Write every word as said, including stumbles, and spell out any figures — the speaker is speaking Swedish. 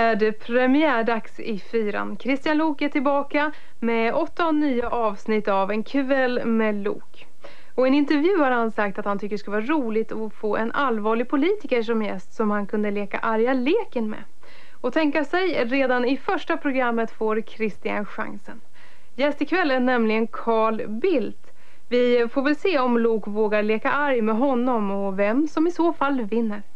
är det premiärdags i fyran. Christian Lok är tillbaka med åtta och nio avsnitt av En kväll med Lok. Och i en intervju har han sagt att han tycker det ska vara roligt att få en allvarlig politiker som gäst som han kunde leka arga leken med. Och tänka sig, redan i första programmet får Christian chansen. Gäst ikväll är nämligen Carl Bildt. Vi får väl se om Lok vågar leka arg med honom och vem som i så fall vinner.